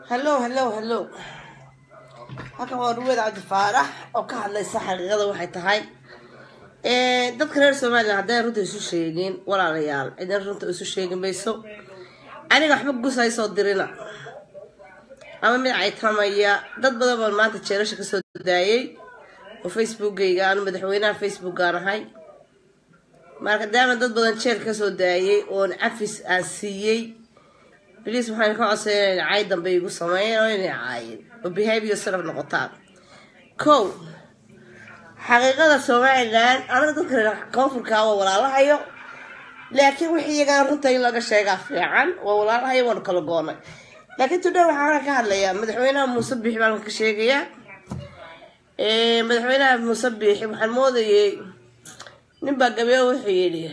hello halkan waa ruweed cabdi faarax oo ka hadlaysa xaqiiqada waxay tahay dadka reer Soomaaliya haday runta isu sheegeen walaalayaal idan runta isu sheegin mayso aniga waxba gusay soo dirina ama mid ay tamaya dad badan oo maanta jeerasha ka soo daayay oo Facebook-gayga aan madaxweynaha Facebook gaarahay marka daaman dad badan jeer ka soo daayay oo afis aan siiyay بليز waxaan ka codsanay caay dambe igu sameeyay inay caayin oo behavior sarf noqotaan kow xaqiiqada Soomaaliland anaga dadka koonfurka waa walaalahayo laakiin wixii iyaga runta in laga sheega fiican waa walaalahayo waan kala goonay laakiin today waxaan ka hadlayaa madaxweynaha Muuse Biixi baan ka sheegaya madaxweynaha Muuse Biixi waxaan moodayay nin baa gabeeyo wuxuu yiri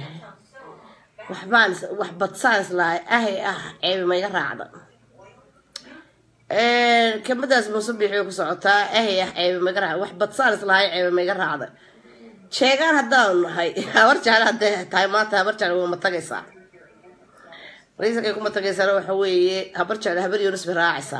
wax badsaan islaa ceeb ma iga raacda kamadaas Muuse Biixi ku socotaa ceeb ma iga raacda wax badsaan islaa ceeb ma iga raacda sheegan hadaan nahay habar jecel haday tahay maanta habar jecel waa matagaysa reeska kuma tagaysa waxa weeye habar jecel habar Yunus biraacaysa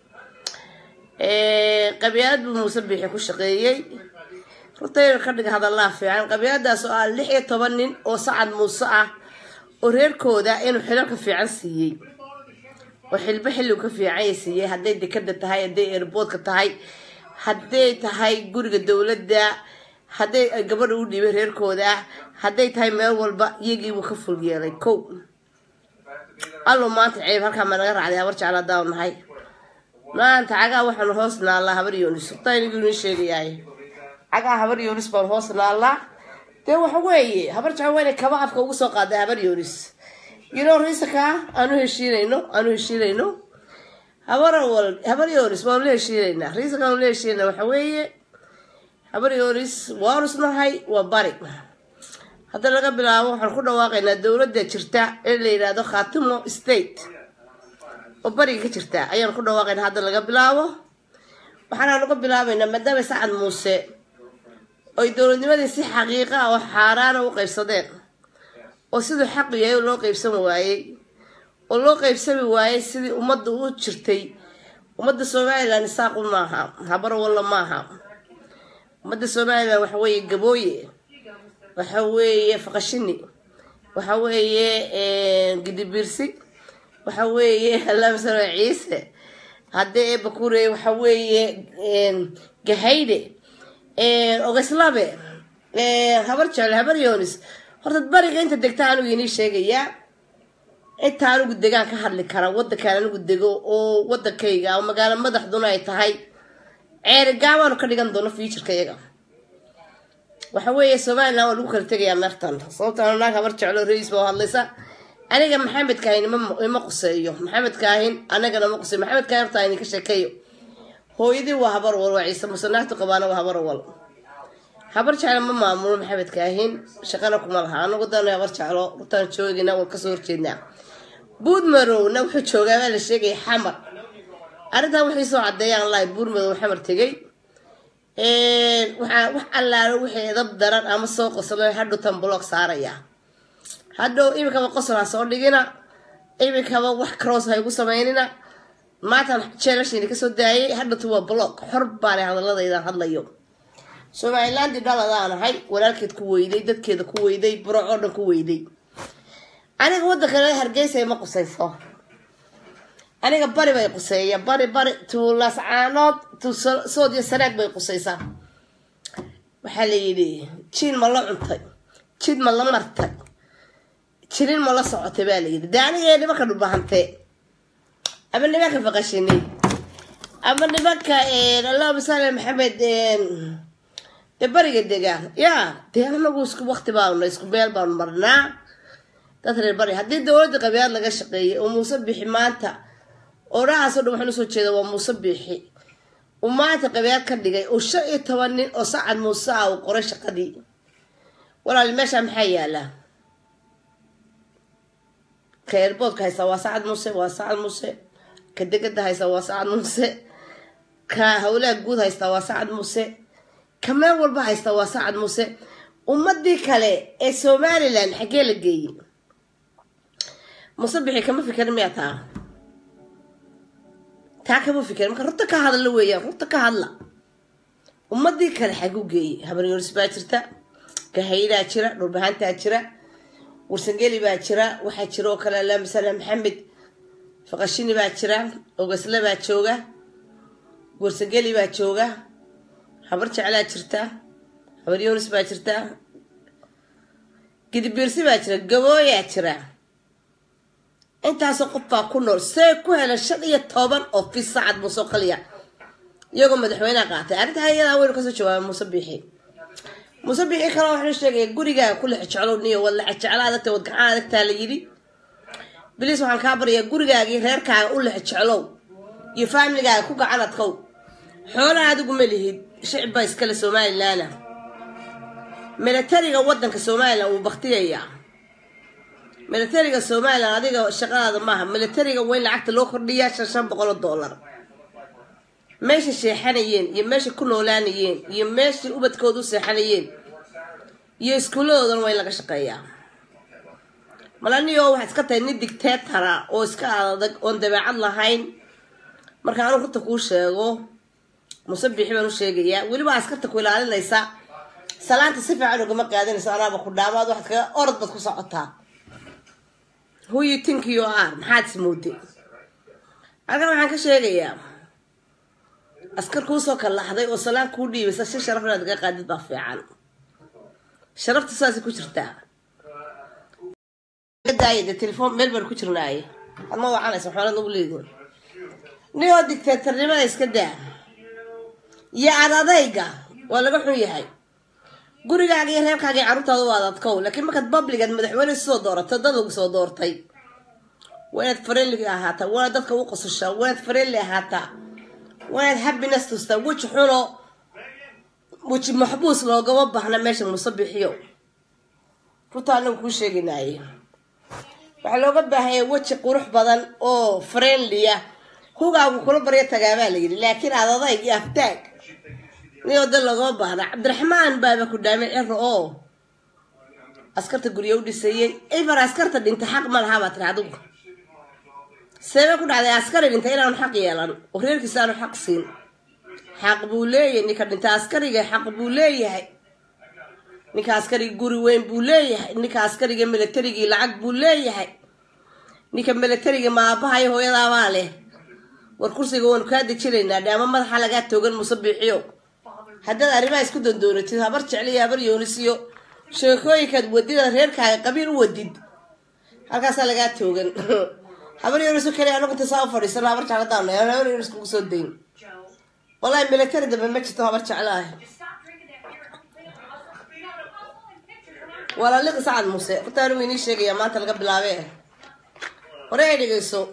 qabyaalad Muuse Biixi ku shaqeeyay runtii ka dhig hadallah fiican qabyaaladaas oo 16 nin oo Sacad Muuse ah وريركودا إنه حلو كفيعان سيء وحلبه حلو كفيعان سيء هدي دكتة تهاي هدي إربوط كتهاي هدي تهاي جورج الدولة ده هدي قبل ودي بريركودا هدي تهاي مال بق يجي وخفل جيري كو الله ما تعيب هالكم من غير عليها ورش على داون هاي ما أنت عجا وحنا هوسنا الله هبر يونس طيب يقولون شيء يعني عجا هبر يونس بالهوسنا الله ده وحوي هبر جوالي كباب كوجو سوق هذا هبر يونس رئيسك أنا هشيلينو هبر يونس ما ولا هشيلينا رئيسك ما ولا هشيلنا وحوي هبر يونس وارسنا هاي وبارك هذا اللي قبل أبو حنقول واقعنا الدولة ده شرطة اللي هذا خاتمه ستيت وبارك شرطة أيام كنا واقعنا هذا اللي قبل أبو وحنا قبل أبو إن مدام سعد موسى oo dawladnimada si xaqiiqo ah oo xaraan u qaybsadeen oo sidoo xaq yahay loo qaybsan waayay sidii ummadda u jirtay ummadda Soomaaliland saaq u maaha habar wala maaha ummadda Soomaaliland waxa weeye gabooye waxa weeye faqashini waxa weeye gidibirsi waxa weeye laamsano ciise hadee bakuure waxa weeye gahayde ogaslabe habar jecel habar Yunus horta bariga inta degtaan uu inii sheegaya inta uu deegaan ka hadli kara wadankan uu dego oo wadankayga oo magaalo madaxduna ay tahay ceergaawan ka dhigan doono future-kayga waxa weeye Soomaaliland oo lagu kala tagayaa martan sababtoo ah habar jecel ra'iis baa hadlaysa aniga Maxamed Kaahin ma quseeyo Maxamed Kaahin anagana ma quseeyo Maxamed Kaahin horta inii ka sheekeeyo hooyadii waa habar wal waciisa musanaxtu qabaana waa habar jecel ma maamulo Maxamed Kaahin shaqana kuma laha anagu daanay habar jecelo rutaan joogina oo ka soo horjeedna buud marowna wuxuu joogaa la sheegay xamar arinta wixii soo cadeeyaan live buud marow xamar tagay wax allaale wixii edab daran ama soo qoslay hadho tan block saaraya hadho imika qosla soo dhigina imika wax cross hay ku sameeynina maanta jeerashini ka soo daayay hadda waa block xor baan hadalladayda hadlayo Soomaaliland dhaladaan hay walaalkeed ku weyday dadkeeda ku weyday burco dhan ku weyday aniga wadanka Hargeysa ma qusayso aniga bari bay quseeya bari tuulas caanood soodiya sanaag bay qusaysaa waxa la yiri jin ma la cuntay jid ma la martay jirin ma la socotay baa la yiri daanigeena marka dhubahantay أما نبكي فقشني أما نبكي الله بسالة محمد تبرق الدجاج يا تيانا نقول سكوب وقت باونا سكوب بيل باون مرنا تثر البري هدي الدولة قبيل لقى شقي وموسى بيحي مانتا وراها صدق وحنا صوت كذا وموسى بيحي ومانتا قبيل كان دقي وشقي توانين وصعد موسى وقريش قدي ولا المشى محيا له خير بوك هاي سوا سعد موسى كدقد هاي سوا سعد موسى كهؤلاء جود هاي سوا سعد موسى كمان والبا هاي سوا سعد موسى ومدي كله السوماليلاند حكي لك جي مصبحي كمان في كلماتها كما فكر ما رتك هذا اللي وياه رتك هذا ومدي كان حقوقي هبر يونس باجرتا كهيدا جرا نوربهانتا جرا ورسنجلي baa jira waxa jira oo kale la misala maxamed faqashini baa jira oo gasla baa jooga warsangeli baa jooga habar jeclaa jirta habar yoonis baa jirta gidibirsi baa jira gabooya jira intaas qof baa ku nool see ku hela 15 oo fi saacad muso qaliya iyagu madaxweynaha qaatay arinta hay'adaha weyn ka soo jawaabay musabixi kala waxa sheegay guriga kulli jeclooniyo wala jeclaada tawad gacaada taala yiri bilis waxaan ka bariyaa gurigaagi reerkaaga u la jeclow iyo familygaaga ku gacanadkow xoolaha adigu ma lihid shicib baa iskala Soomaaliland militariga wadanka Soomaaliland uu baqtiyaya militariga Soomaaliland adiga shaqada maaha militariga weyn lacagta loo kordhiyaa $500 meesha sheexanayeen iyo meesha ku noolaanayeen iyo meesha ubadkoodu seexanayeen iyo iskuuladoodan way laga shaqeeyaa malaniyo waxa iska tahay nin dictator oo iska adag oo dabeecad lahayn marka aanu runta ku sheego musabixi baan u sheegayaa waliba askarta ku ilaalinaysa salaanta si fiican uga qaadanaysa anaaba ku dhaamaad wax ka orod bad ku socotaa who you think you are maxaad smootay halkan waxaan ka sheegayaa askar ku soo kala laxday oo salaan ku dhiibay si sharaf leh dadka qaadid baa fiican sharafta saasi ku jirta daayada telefoon meel bar ku jirnaay ama waxaan xoolad ugu leeyahay niyo dictatornimada iska daa ya adadayga waa laga xun yahay gurigaaga iyo reerkaaga carruurtaada waa dadkow laakiin marka publican madaxweyne soo dooratay dad ugu soo doortay waad friendly ahaata waa dadka u qosasha waad friendly ahaata waad happiness to sta which xulo which maxbuus looga baahna meesha musabixiyo rutaan ku sheeginay waxa looga baahay waji qurux badan oo friendly ah hugaagu kula bariya tagaaba la yiri laakiin adaday iyo aftaag niyo dad looga baahna Cabdiraxmaan baaba ku dhaamay ciro oo askarta guriga u dhisayay ever askarta dhinta xaq ma laha baad raadu سبب كنا على عسكري أنت إلى أن حق يلان وغير كسانو حق سين حق بولي إنك أنت عسكري حق بولي إنك عسكري جوري وين بولي إنك عسكري ملتري لعق بولي إنك ملتري ما بهاي هو يلا ماله والكرسي جوان كاد تشيلنا دائما ما حلقات توجن مصبيحيو هذا الأربعة يسكت الدورة تهبرت عليه هبر يونسيو شوكوي كاد ودي غير كبير وديد هالكاس حلقات توجن هبر يونسو كلي أنا كنت سافر يصير هبرت على دارنا يا هبر يونسو كوسودين والله الملتري ده ما كنت هبرت علاه ولا لقى سعد موسى قلت له ويني شيء يا ما تلقى بلاويه وريدي قيسو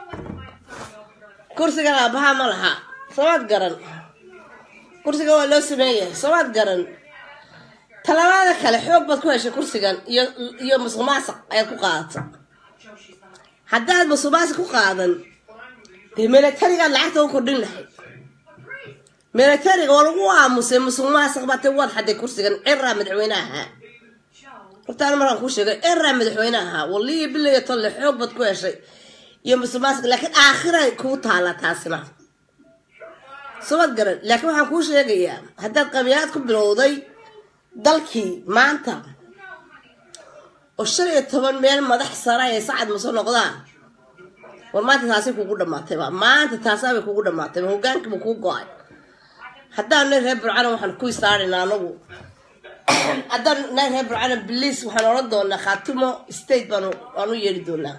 كرسي قال بها ملها صوت قرن كرسي قال لو سمية صوت قرن تلاماذا كله حب بتكويش كرسي قال يوم مصماسق أيكو قاط حداد مصماسق وقاضن الملتري قال لعته وكردين لحي ملتري قال واه مصماسق بتوضح حد كرسي قال عرة مدعويناها قلت أنا مرة أخوش عرة مدعويناها والله بالله يطلع حب بتكويش يوم مصماسق لكن آخره كوتها على تاسنا صوت قرن لكن waxaan ku sheegayaa hadda qabiyaad ku bilowday dalkii maanta oo 15 meel madax sare ay sacad ma soo noqdaan war maanta taasi kugu dhamaatay maanta taasaba kugu dhamaatay hoggaanka ma ku go'ay hadda reer Burcana waxaan ku istaarinaa anagu hadda reer Burcana police waxaan oran doonaa khaatimo state baanu yeeri doonaa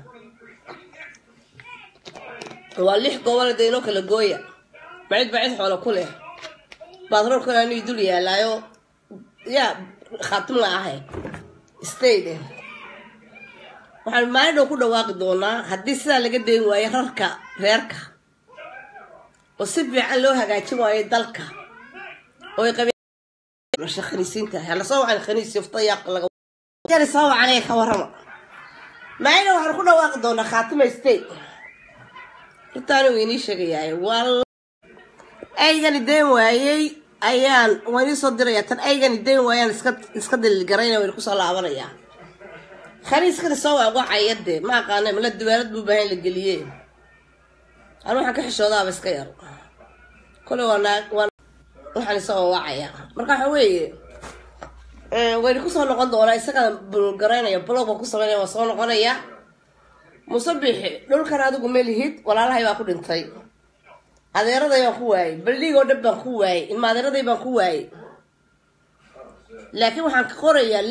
waa 6 gobol deeno kala gooya بعيد حول كله بادرون كنا نيدول يا لايو يا خاتم لها استيد waxaan maaydo ku dhawaaqi doonaa hadii sida laga deyn waayo reerka oo si fiican loo hagaajin waayo dalka oo ay qabeen shaqadiisinta hala soo waxaan khaniis yaftayaq laga kale soo waxaan ka waramo maaydo waxaan ku dhawaaqi doonaa khaatim state intaan weynii sheegayay wal أيجاني دين وياي أيان وين صدر يا ترى أيجاني دين وياي إسكت الجرينا ويركوس على عبرية خلي إسكت سوا وقع يده ما قانا من الدوارات ببين الجليين أنا waxaan ka xishoodaa iska yar kale waxaan soo wacaya marka waxa weeye way ku soo noqon doonaa isaga bulgareynaya blog ku sameeynaya waa soo noqonaya musabixi dhulkan adigu meelihid walaalahay baa ku dhintay adeeraday baan ku waayay baldigoo dhab baan ku waayay ilma adeeraday baan ku waayay laakiin waxaan qorayaa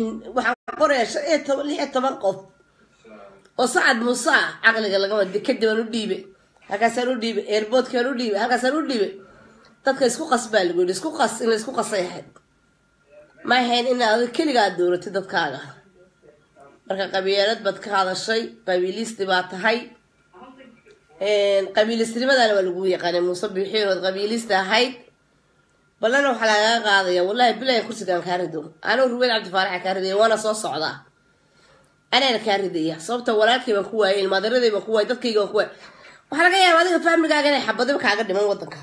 16 qof oo Sacad Muuse aqliga laga wada kadib aan u dhiibay halkaasaan u dhiibay airportkaan u dhiibay halkaasaan u dhiibay dadka isku qasbaa lagu yidhi isku qas in la isku qasayahay ma ahayn in aad keligaa dowlatay dadkaaga marka qabiilad bad ka hadashay qabiilisti baa tahay qabiilistinimadana waa lagu yaqaanay Muuse bixirood qabiilista ahayd balana waxa laga qaadaya wallahi bilaay kursigan ka rido ana Ruweel Cabdi Faarax ka riday waana soo socdaa أنا كاردية صوبت وراك يبقى كوي المدرسة يبقى كوي دتك يبقى كوي وحنا جاي هذا فاهم لقى جاي حبضي بك عقد من وضعك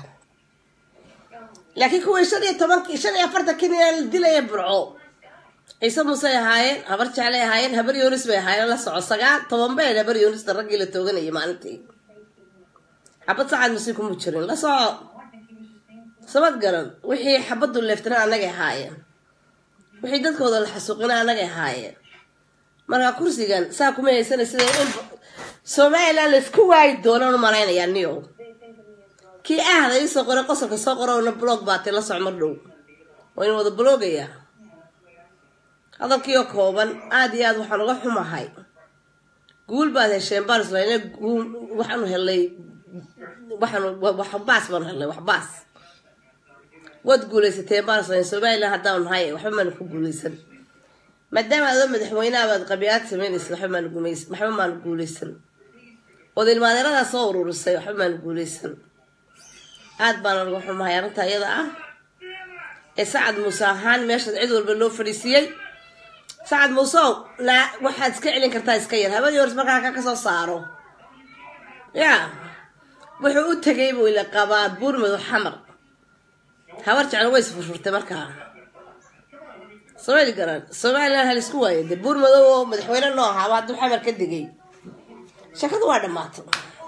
لكن كوي شري طبعا شري أفرت كني الدلة يبرعو يسمو سي هاين هبرت عليه هاين هبر يونس بيه هاين الله صع صقع طبعا بيه هبر يونس الرجل التوجني يمانتي حبض ساعد مسيكم متشرين لا صع صمت قرن وحي حبضوا اللي افتنا أنا جاي هاين وحي دتك وضل الحسوقنا أنا جاي هاين marka kursigan saa kuma haysan sida in Soomaaliland isku waay doonaan maraynayaan niyo ki ahday soo qoray qosolka soo qorayna blog baatay la socmar dhow oo in wada blogaya hadalkiyo kooban aad iyo aad waxaan uga xumahay guul baad hesheen Barcelona waxaan helay wax baas baan helay wax baas wad guuleysatay Barcelona Soomaaliland hadaan hay waxba ma ku guuleysan مادام هذا مدحوينا بعد قبيات سمين يصلح ما نقوليس محمد ما نقوليسن وذي المادرة صور ورسي محمد ما نقوليسن عاد بنا نروح مع يرنتها يضع سعد موسى هان ماشي عدو باللو فريسيي سعد موسى لا واحد سكعلين كرتاي سكير هذا يورس مركا كسو صاروا يا وحقود تجيبوا إلى قباد بورمد وحمر هورج على ويس فرشورت مركا Soomaaliland hal isku waayay buur madow oo madaxweyne noo ahaa waa xamar ka digay shaqadu waa dhamaatay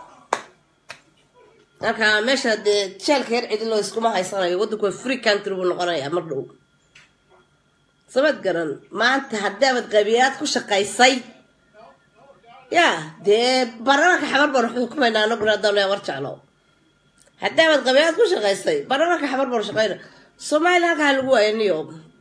marka meesha jeelka yar cid loo isku ma haysanayo wadanku free country buu noqonayaa mar dhow sabad garan maanta haddaad qabiyaad ku shaqaysay ya barnaamijka xabar baan xukumayna anaguna dawlad warjaclo haddaad qabiyaad ku shaqaysay barnaamijka xabar baan shaqayna Soomaaliland ka lagu waayay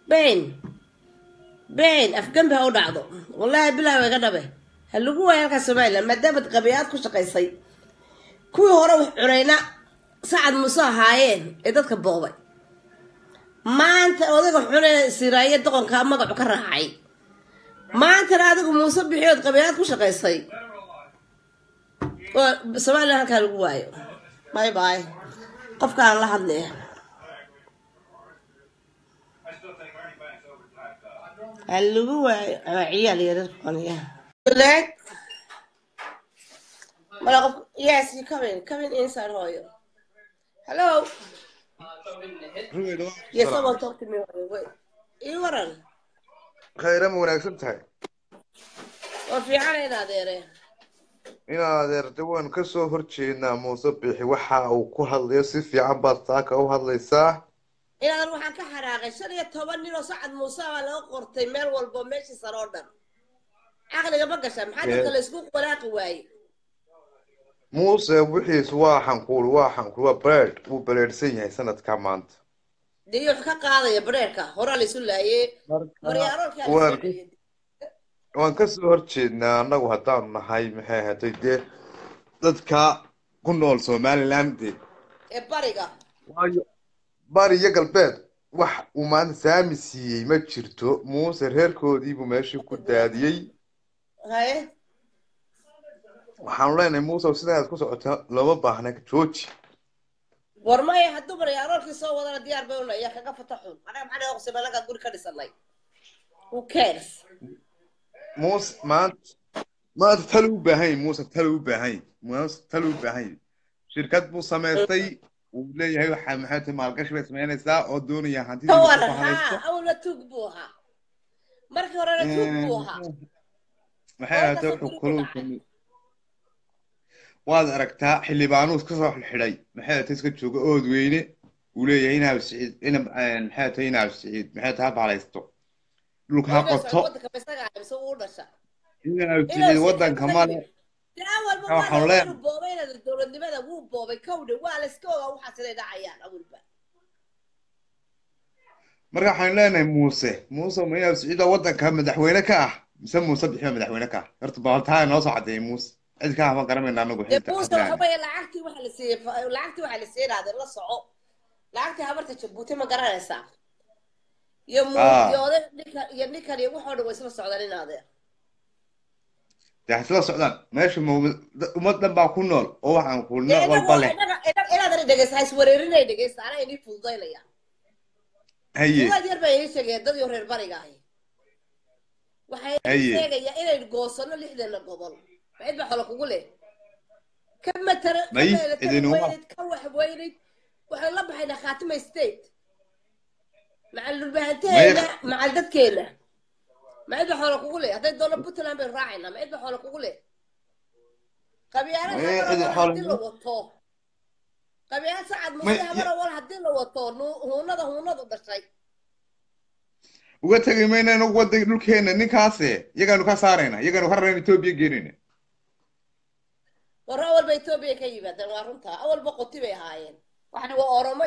بين أفكار بها ودعضو والله بلا وجدبه هل هو يا كسمايل ما دامت قبيات كل شيء قيسي كوي هو عرينا سعد موسى هاين إذا تكبوبي ما أنت وذاك حنا سراية تقول كم ما بكره هاي ما أنت هذاك موسى بحيود قبيات كل شيء قيسي وسمايل هكذا الجواي باي باي قف كان الله هذله اللي عيال يرفقني لك ما yes you come in inside here hello yes someone talk to me wait you waran خير ما wanaagsan tahay oo fiican ina adeerta waan ka soo horjeednaa Muuse Bixi waxa uu ku hadlayo si fiican baad taaka u hadlaysaa إلى أن وحنا كحراقة شرية تبني لو سعد موسى ولا قرطي مال والبومشي صارودن عقلي بقى شام حد كل يسوق ولا قواي موسى وحيس واحد نقول بريد وبريد سنة سنة كمانت دي يحكى قاضي بريكا هورا اللي سلا إيه مريارو كان وان كسر هرتشينا أنا وهتان هاي محيه تيجي ضدك كنا Somaliland إيه باريكا bari iyo galbeed wax uu maan saamisiyay ma jirto Muuse reerkoodii buu meeshii ku daadiyay hay waxaan leenahay Muuse sidaas ku socota laba baahna jooji warmay haduu baryaarolkii soo wadana diyaar bay u leeyahay kaga fataxun anaga maxaa oqsi balaga guri ka dhisanay who cares Muuse ma talu baahay Muuse talu baahay shirkad buu sameystay وليه واحد محيط مالكش بس ما ينسى ودوني هانتي أول تجبوها مركز ولا تجبوها محيط حكولكم waad aragtaa xildhibaanuus ka soo xidhay maxay tahay iska jooga ood weyne uu leeyahay inaa siciid ina maxay tahay inaa siciid maxay tahay baalaysto dhulka ha qoto inaa siciid wadanka male waxaan leeyahay dowladnimada wuu boobay kowdhe waa la iska ogaa waxaa siday dhacayaan awalba marka waxaan leenahay muuse ma inaa siciid wadanka madaxweyne ka ah mise muuse bixiyo madaxweyne ka ah horta baaltaa noo soo cadeeyay muuse cid ka ma garanayna anagu xilta muuse waxa weeye lacagtii waxa la siiyay raadin la soco lacagtii habarta Jabuuti ma garanaysaa iyo ninkan iyo waxoo dhan way isla socdaan inaadee isla socdaan meesha ummad dhan baa ku nool oo waxaan ku nooc walba leh inaad dhegeysaa iswareerinay dhegeysaa ana inii fududaynaya haye waa yar bay sheegeen dad reer bariga ah waxay sheegayaan inay goosano 60 gobol بعد بحول كقوله كم ترى كم واحد ويني وحنا بحنا خاتمة ستيت مع البهتين مع الدد كينا بعد بحول كقوله هذا الدولة بطلنا بالراعينا بعد بحول كقوله قبيلة هذا له وطه قبيلة سعد مصيها مرة ولا هدي له وطه هو نض بالشيء وقتها جمينا نقود لكينا نكاسة يجانو كسارنا يجانو هرنا توبي جيرنا ورا أول بيتوبيا كيبة دنوارنتا أول بقطي بيهاين وإحنا وأورما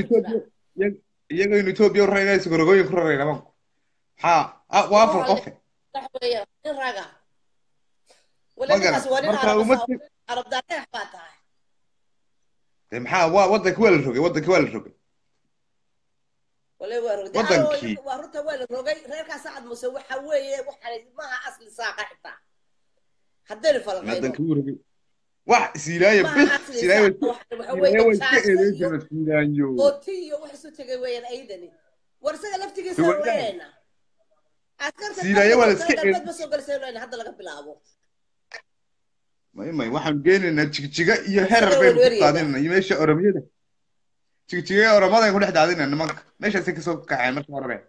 يجانو توبيا ورنا يسكروا يكررنا ما ها وافر قفة تحوية الرجع ولا ناس ولا عرب دارين حباتها تمحا ودك ولا الرجع ولا ورد ورد ولا الرجع غير كسعد مسوي حويه وحنا ما أصل ساقة حتى حدين فلقين واحد سيرايا بس سيرايا قطية وحسو تجوين أيدني ورسالة لفتي سوينا سيرايا ولا سكيل بس وقال سوينا هذا لقى بلعبه ما واحد جينا نتشجع يهرب بين قادنا يمشي أرمية ده تشجع أرمادة يكون واحد عادنا إنما ماشي سكسوك كعين مرة مرة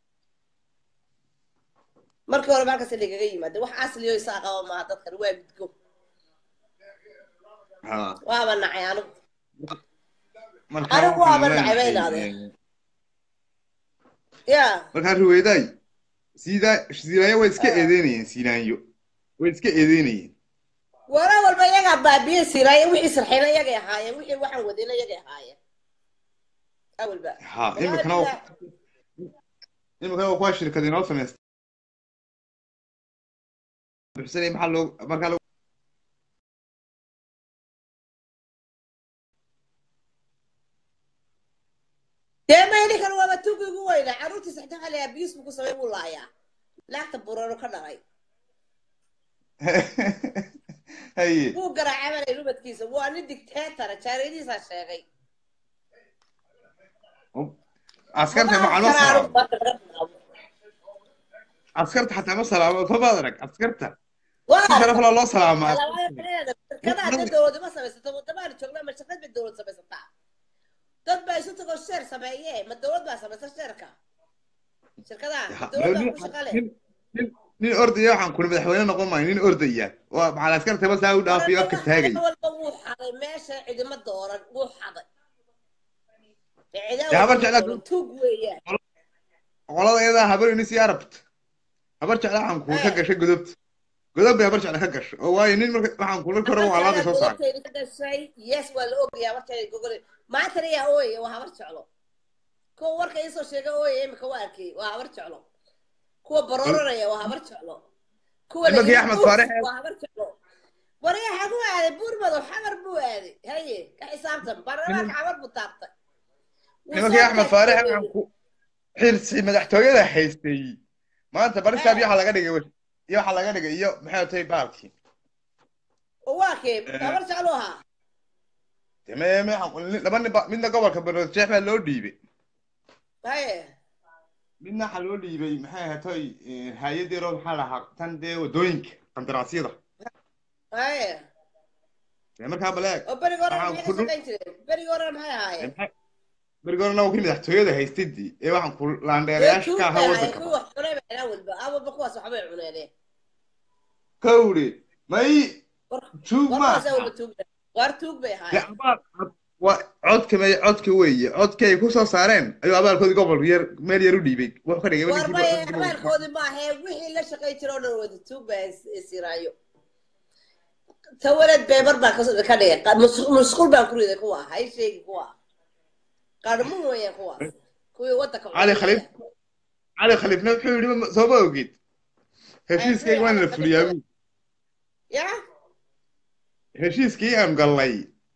مركب ولا مركز اللي جاي ما ده واحد أصل يساق وما تذكر وين بتكون وابن عيانو أنا وابن عيبين هذا يا مركز رويداي سيدا ويسك إيديني سينايو ويسك إيديني ورا والبيع بابي سيراي ويسر حين يجي هاي ويجي واحد ودينا يجي هاي أول بقى ها إما كانوا قاش شركة دينار سمست بحسني محله مركز دائما هني كانوا ما توقي قوينا عروتي سحتها على أبيس بقصة والله يا لا تبورانو كناي هي هو قرا عمل لوبة كيسة وانا دكتاتر شاريدي ساشاغي عسكرت مع المصر عسكرت حتى مصر فما أدرك عسكرتها شرف الله سلامة كذا عند الدولة ما سبيس تبغى تشوفنا مش شغال بالدولة سبيس dad baa isu tago shir sameeyay ma dawlad baa sameeyay shirkada dawladda ku shaqale nin ordaya waxaan ku madaxweyne noqon maayo nin ordaya waa maxaa askarta bas aa u dhaafiyo afka taagay wuu xaday meesha cidima dooran wuu xaday habar jeclaa tug weeyaan qolada iyada habar inay si arabt habar jeclaa waxaan ku ka gashay godob bay habar jeclaa ka gashay oo waayo nin marka waxaan ku karo waa laga soo saaray yes waa la ogyahay markay gogol ما ترى يا أوي وهابر شعله كو ورك يسوي شيء أوي مكواركي وهابر شعله كو برورة يا وهابر شعله كو اللي أحمد فارح وهابر شعله وريا حقو هذا بورمد وحمر بو هذه هي كحسابتهم برامج حمر بطاقته اللي أحمد فارح حرسي مدحتوي هذا حيستي ما أنت بريس أبي حلقة دقيقة يو حلقة دقيقة يو محيطي بالكي واكب هابر شعلوها تمام لما من قبل كبر شيخ لو ديبي هاي من حلو ديبي maxay hatay hay'adii roon xalaha tan de wadooyinka qandaraasiyada هاي marka balaag berigora maxay ahaayeen berigora waa kii madaxtooyada haystidii ee waxaan ku laandheerayaasha ka ahaa wadanka wax xunay baa awalba kuwaas waxbay cuneeneen kawri may tuug warkaasa maaha wala tuug war tuug bay dee ahaayeen abaal waa codka weeye codkay ku soo saareen ayuu abaalkoodii gobol yar meel yar u dhiibay wuxuu ka dhigay war ninkii bay abaalkoodii maahe wixii la shaqay jira oo dhan wada tuug baa isiraayo tawalad beebar baa ka dhigay musqul baan ku riday kuwa hay sheegi kuwa qaadmuun weeyaan kuwaas kuwii waddanka cali khaliifna wuxuu yidhi soo ma ogid heshiiskayga waan la fuliyaa buu ya heshiiskii aan gallay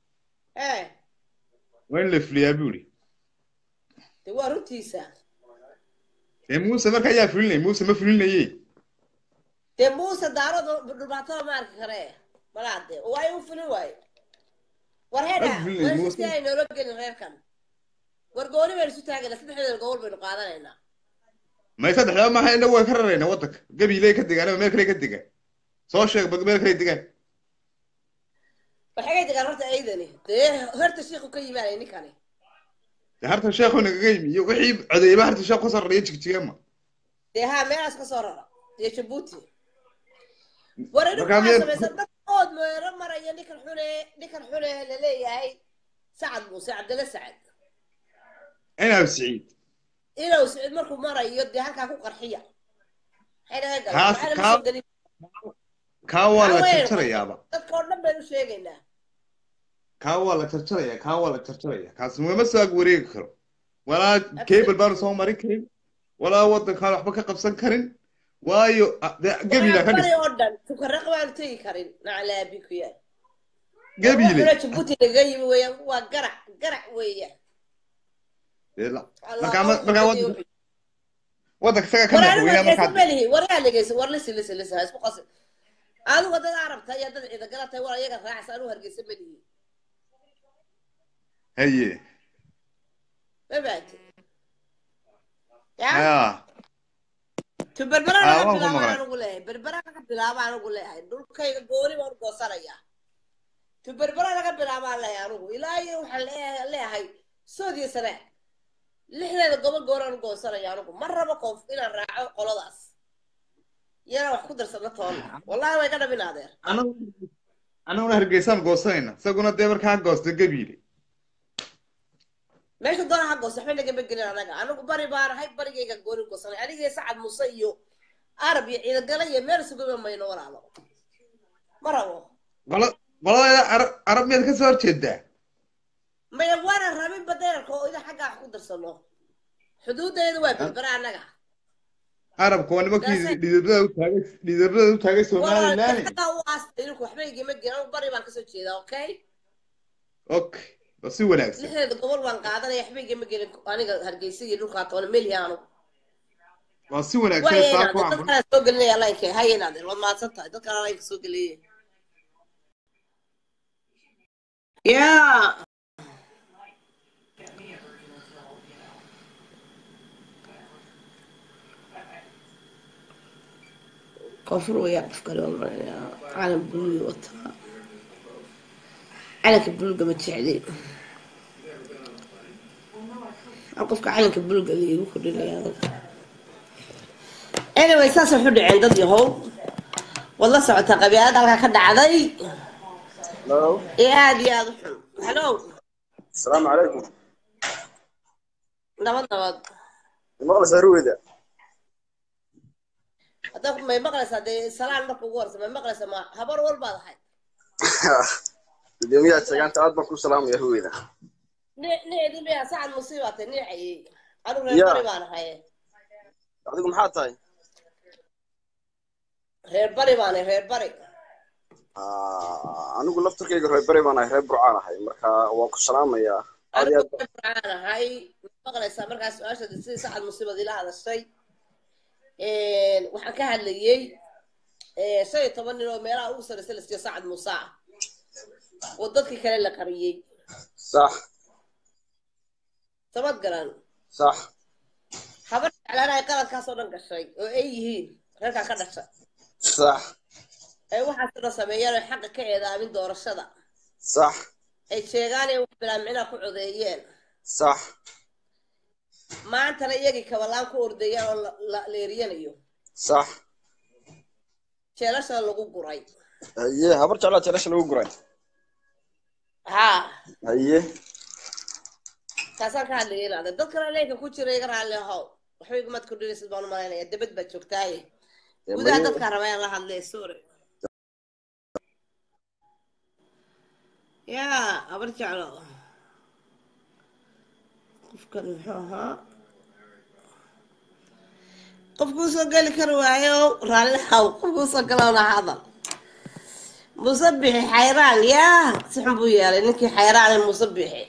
waan la fuliyaa buu yidhi de waa runtiisa dee muuse marka ayaa fulinay muuse ma fulinaye dee muuse daarado dhibaatada ma arki kare malaade waayo u fulin waayo war hedha wasi ay noola gelin reerkan war gooni baynu isu taagayna saddexdeeda gobol baynu qaadanaynaa may saddexdaa maaha ina way ka raraynaa waddanka gabiiley ka degaan ama meel kale ka degaan soo sheeg meel kale degaan waxay degaan horta ciidani dee horta sheekhu ka yimaanay ninkani dee harta sheekhu nagaga yimi iyo wixii codeeyba harta sheekhu ka sarreeya jigjigama dee haa meelaas ka soo rara dee jabuuti war inu kaa samaysan dad ood meero maraya ninkan xune laleeyahay sacad muuse cabdalla sacad inaw siciid inuu siciid markuu marayo dee halkaa ku qarxiya kaa waa la jarjarayaaba dadka oo dhan baynu sheegaynaa kaa waa la jarjaraya kaasi mama soo ag wareegi karo walaa cable baanu soo marin karin walaa waddankaan waxba ka qabsan karin waayo gabiila ka dhis oo dhan tukaraq baanu tegi karin naclaabi ku yaal gabiile jabuuti laga yimi weeyaan waa garac weeyaan markaa waddanka isaga ka madaxweynaha markaa waraa legeysa war lisi isku qasi adigu dad arabta iyo dad ciidan galatay war iyaga raacaysa anuu hargeysa malihi haye mabaati ya berbera laga bilaabo anigu leeyahay berbera laga bilaabo anigu leeyahay dhulkayga gooni baan goosanayaa berbera laga bilaabaan leeyahay anigu ilaa iyo waxaan leeyahay soodiya sare lixdeeda gobol gooraan goosanaya anigu ma rabo koof inaan raaco qoladaas yana wax ku darsana toona wallahi way ka dhabin adeer anaguna hargeysaan goosanayna isaguna dee markaa goosto gabiile meesha doona ha goosto waxba nagama gelin anigu bari baan ahay barigayga gooni goosanay anigii sacad muuse iyo arab iyo ciidagala iyo meel isugama mayno walaalo ma rabo qoladeeda arab miyaad ka soo horjeedaa maya waana rabin badeerka oo ida xaggaa wax ku darsano xuduudeeda waa berbera annaga arabka waa nimankii liidarada u taagay somalilan xaggaa u aastay idinku waxba igama gelin anigu bari baan kasoo jeedaa okay waa si wanaagsan lixdeeda gobol baan qaadanaya waxba igama gelin aniga hargeysa iyo dhulkaa toona meliya anigu waa si wanaagsan dadkaan soo gelinaya laynka hayenaadeen waad mahadsan tahay dadkaan laynka soo geliyay Yeah. كفر ويقف كلام عالم بلوي وطا على كبلوج متشعلين أقف كعلم كبلوج اللي يقول لي هذا أنا ويساس الحد عند ضيهم والله سعت قبيلات على كذا عذي هلو يا دي يا هلو السلام عليكم نبض المغلس هرويدة هذا ما مغلس هذا سلام نبغى ورث ما مغلس ما هبر والبعض هاي اليوميات سجنت أطبق سلام يا هرويدة دي بيها ساعة مصيبة نيعي أنا غير بري بانا هاي أعطيكم حاطة غير بري أنا أقول لفتك يقول هاي بري بانا هاي برعانة هاي مركا وقف سلام يا أنا برعانة هاي مغلس مركا سؤال دي ساعة مصيبة دي لا هذا الشيء waxaan ka hadlayay 15 nin oo meelaha ugu sarreeyay la saacad Musa oo dadkii kale la qariyay صح sabad garan صح habar calaanay qaladkaas oo dhan gashay oo ay yihiin reerka ka dhashay صح ay waxa soo sameeyay xaq ka eedaamin doorashada صح ay sheegaan in bilaamina ku codeeyeen صح maanta la iyagii kabalaan ku ordayay oo la leeriyanayo صح jeelasha lagu guray haye habar jeclaa jelasha lagu guray ها haye كاسان كان اللي يلا دad kale leeyka ku jiray iga raali ahaw waxay iguma ku dhigaysid baan maaleynaya dibad ba joogtay gudaha dadka rabay la hadlay sorry ya abar jeclo qofkan muxuu ahaa qofku soo gali karo waayo raali ahaw qofku soo galana hadal musabixi xayraan ya saxan buu yeelay ninkii xayraan musabixi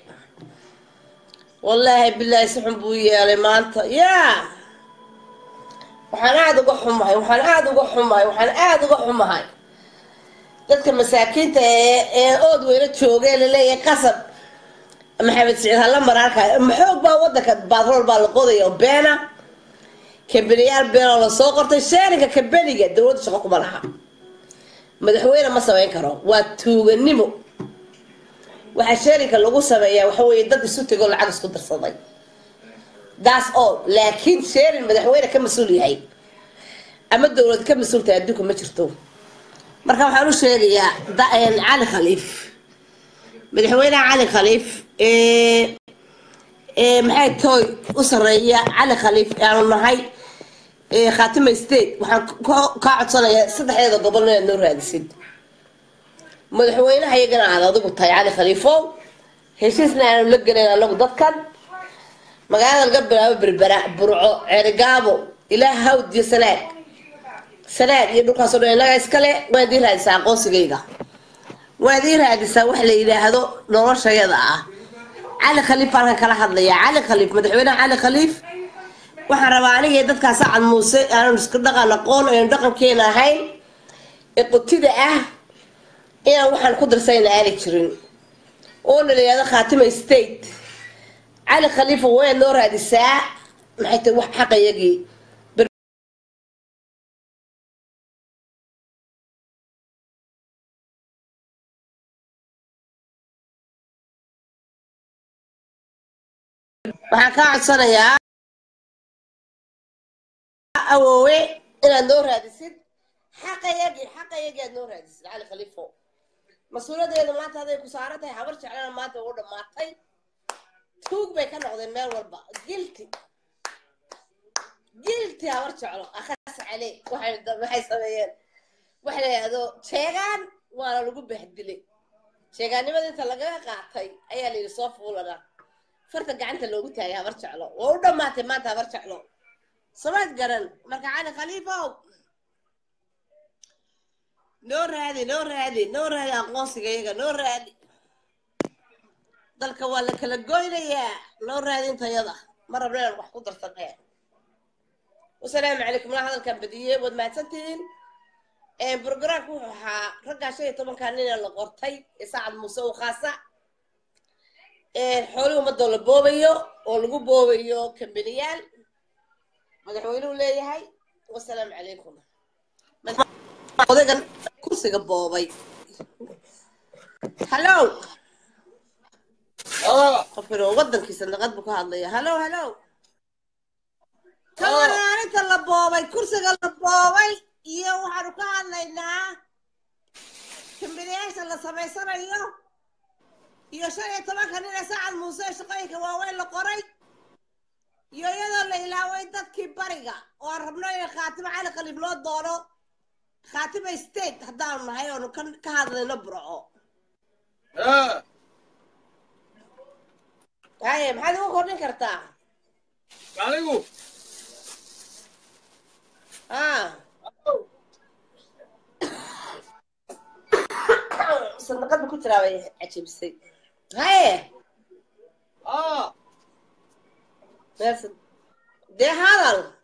والله بالله سحن بويا لمانتا يا وحنا عاد uga xumahay waxaan aad uga xumahay dadka masaakiinta ee ood weyna joogeen leeyahay qasab maxamed siciid hala mararka maxoog baa wadanka batrool baa la qodayo beena kabiriyaal beena la soo qortay sheerinka kabiriga dawladda shaqo kuma laha madaxweyne ma sameyn karo waa tuuganimo waxa sheerinka lagu sameeyaa waxa weeye dad isu tago lacag isku darsaday that's all laakiin sheerin madaxweyne ka mas'uul yahay ama dawlad ka mas'uul tahay adduunka ma jirto marka waxaan u sheegayaa cali khaliif madaxweyne cali khaliif maxay tooy u sareeya cali khaliif aanu nahay khaatime state waxaan ka codsanayaa saddexdeeda gobol inaad noo raadisid madaxweynaha iyagana aad adigu tahay cali khaliifo heshiisna aanu la gelayn anagu dadkan magaalada laga bilaabo berbera burco ceerigaabo ilaa hawd iyo sanaag iyo dhulkaasoo dhan inaga iskale waad ii raadisaa aqoonsigayga waad ii raadisaa wax la yidhaahdo noloshayada ah cali khaliif baan kala hadlayaa cali khaliif madaxweynaha cali khaliif waxaan rabaa aniga iyo dadkaa sacad muuse aanu isku dhaqan aqoon aynu dhaqankeena ahayn ee qotida ah inaan waxaan ku darsayna aali jirin oo la yiraahdo khaatime state cali khalifa way noo raadisaa maxay tahay wax xaqayagii waxaan ka codsanayaa awoowe inaad noo raadisid xaqayagii aad noo raadisid cali khaliifo mas-uuliyadeedu maanta haday ku saaran tahay habar jeclana maanta ugu dhammaatay tuug bay ka noqdeen meel walba gilti habar jeclo akhas cali waxay sameeyeen wax la yidhaahdo jeegaan waana lagu bahdilay jeegaannimada inta lagaga qaatay ayaa la yidhi soo fuulana farta gacanta loogu taagay habar jeclo waa u dhammaatay maanta habar jeclo samaad garan marka cali khaliifow noo raadi aqoonsiga iyaga noo raadi dalka waa la kala goynayaa noo raadi intayada ma rabna inaan wax ku darsanee wasalaamu calaykum laa hadalkan badiyey waad mahadsantihiin برنامج وحا رجع شيء طبعا كان لنا لقرطي يساعد موسى خاصة حولي ومدوا لبوبيو ولقوا بوبيو كمبنيال مدحوينوا لي هاي والسلام عليكم وذاك كرسي بوبي هلو قفلوا ودن كيس النقد بكو هذا هلو كمان انت اللبوبي كرسي اللبوبي iyo waxaanu ka hadlaynaa kambiniyaasha la samaysanayo iyo 15 nin ee Sacad Muuse shaqooyinka waaweyn la qoray iyo iyadoo la ilaaway dadkii bariga oo rabno in Khaatime Cali Khaliif loo doono Khaatime State haddaan nahay oo ka hadlayno burco maxaad ugu kordhin kartaa anigu صندوقات بكون تراوي عجيب السي هاي بس ده هذا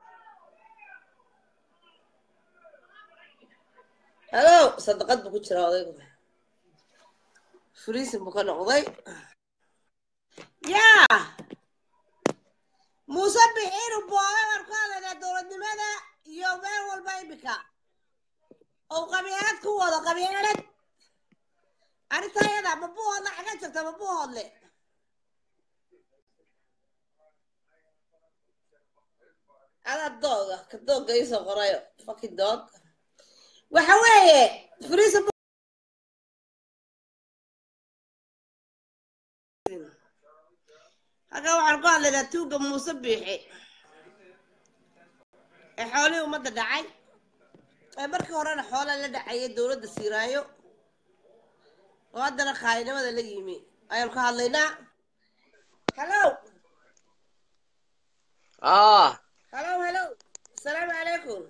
هلو صندوقات بكون تراوي فريس بكون قضي يا مسبحين وبوابة ورقادة الدولة لماذا يومين والبايبكا أو قبيلات قوة قبيلات أنا تايدا مبوها الله حاجات شفتا مبوها اللي أنا الدوغة كالدوغة يسو قرايو فاكي الدوغ وحوي فريز هذا وحن قال لنا توقع مصبيحي حولي ومدى دعي markii horena xoolo la dhacay dawladda Siiraayo oo hadana qaynimada la yimi ayaan ka hadlaynaa hello hello assalaamu calaykum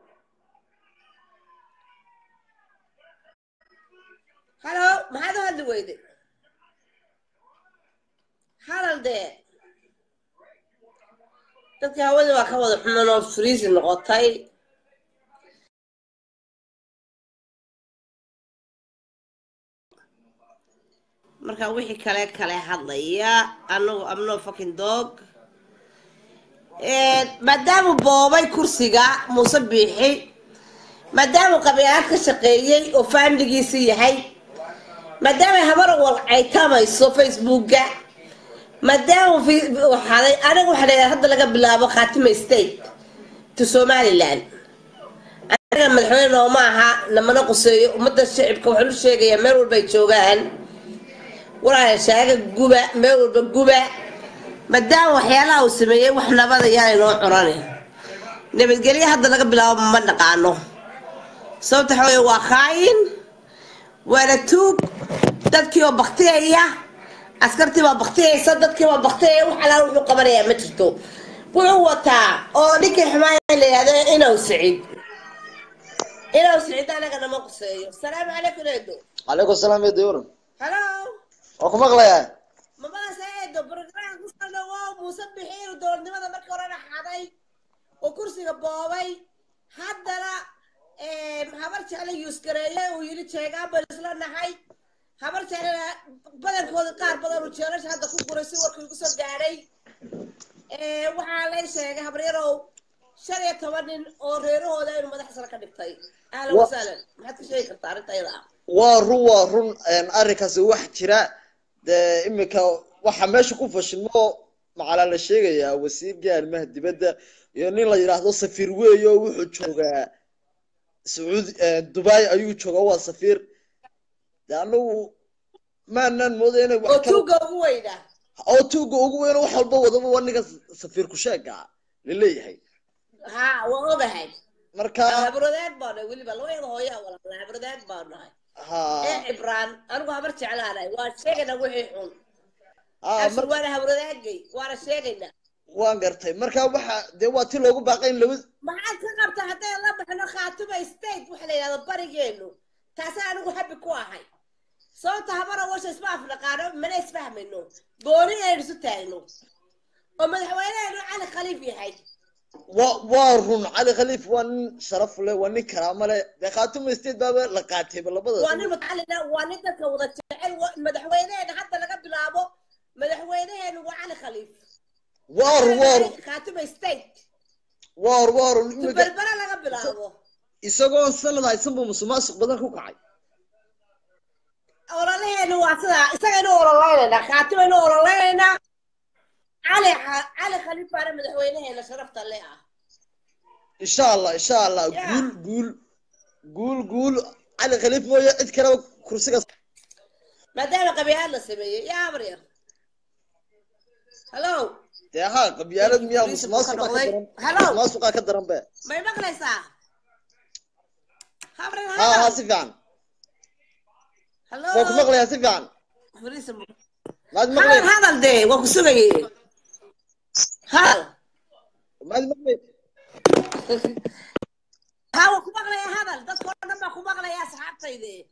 hello maxaad u hadli weyday hadal dee dadka hawada waa ka wada xuman oo freeze noqotay marka wixii kale hadlaya anagu am no fucking dog maadaama boobay kursiga Muuse Biixi maadaama qabiilad ka shaqeeyay oo family-giisa yahay maadaama habar wal ay tamayso Facebook-ga maadaama anigu waxa leeyahay hadda laga bilaabo Khaatime State to Somaliland aniga madaxweyne oo maaha lamana quseeyo ummadda shacabka waxa uu sheegaya meel walba ay joogaan وراي شاقة جوبا مول بجوبا مدام وحيالا وسمية وإحنا بدأ يعني نوع عراني نبي تقولي هذا لقى بلا ما نقعنه صوت حوي وخاين ولا توب تذكي وبختيه عسكرتي وبختيه صدقتي وبختيه وحلا روح قمرية مترتو وهو تاع أو ليك حماية اللي هذا أنا وسعيد أنا كنا مقصي السلام عليكم يدو عليكم السلام يا ديور هلو وكم أغلى ما سيدو برنامج مستنى Muuse Biixi doornimada markii hore xaday oo kursiga boobay haddana habar jecel yuuskareeyay oo yiri jeegaa bal isla nahay habar jecel badankooda qaar badan oo jeelasha hadda ku guraysi warkii ugu soo gaaray waxa la sheegay habar yarow 15 nin oo reerahooda inuu madax sare ka dhigtay ahlan wa sahlan maxaad ka sheegi kartaa arintayda waa run arrinkaasi wax jira imika waxa meesha ku fashilmo macala la sheegaya wasiirka arrimaha dibadda iyo nin la yiraahdo safiir weeyo wuxuu joogaa Saudi Dubai ayuu joogaa waa safiir daanu maanan moodayna wax kale oo tuuga ugu weyn wax walba wadaba waniga safiir ku sheega leeyahay waa ogahay marka habrodeed baan waliba loo hooyaa walaal habrodeed baan nahay إبران أنا هبرت على هذا وشيء أنا وحي حون وأنا هبرداقي وأنا شيء waan gartay marka waxa de waa ti loogu baaqayn laba maxaad ka qabtaa haday la baxno Khaatime State waxa la yiraahdo barigeenu taas anigu xabbi ku ahay sababta habara washa isbaaf naqaano mana isfahmayno gooni ay isu taagno oo madaxweynaha Cali Khaliif yahay waa run Cali Khaliif waa sharaf leh waa nin karaamo leh de Khaatime State baba la qaatay labada waa nin mutacalina waa nin dadka wada jecel madaxweynaha hadda laga bilaabo madaxweynaha waa Cali Khaliif war Khaatime State war berbera laga bilaabo isagoo sanad aysan buu musuqmaasuq badan ku kacay ololaheenu waa sida isagana ololaynaa Khaatime inuu ololaynaa علي خليفة أنا مدحوينه أنا شرفت عليها إن شاء الله قول علي خليفة ويا إذكر كرسي ما دام قبيلة سمية يا عمري هلو يا ها قبيلة مياه مسماسقة كدرن بقى ما يبقى ساعة ها سفيان هلو وكم مغلي يا سفيان هذا الدي وكسوغي ها ما المغلي ها وكم مغلي هذا ده كنا ما كم مغلي يا صاحبتي دي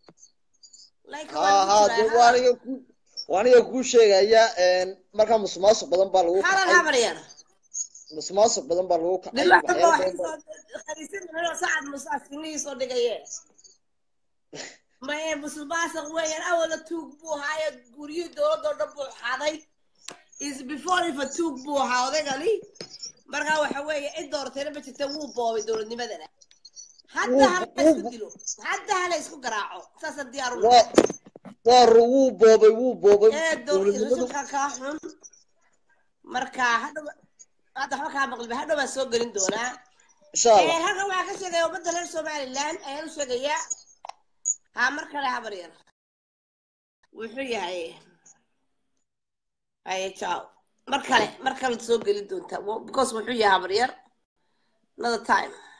وأنا يقول شيء يا مركب مسماسق بدن بالو هذا الهبرير مسماسق بدن بالو لما تبغى خليسين من ساعد مسافرين صدقيه ما هي مسماسق وين أول توقبو هاي قريو دور دبو حاضي is before if a توقبو هذا قالي مركب وحوي الدور تاني بتتوه بوي دور النمذجة حتى هلا يسكتلو حتى هلا يسكت قراعه أساس الديار وو بوبي دور يسوق كاحن مركب هذا حكى مقلب هذا بس سوق قرين دونا insha allah halkan waxaa ka sheegaya ummadda reer somaliland ayaan u sheegayaa haa mar kale habar yar wuxuu yahay haye jaw mar kale soo geli doontaa because wuxuu yahay habar yar another time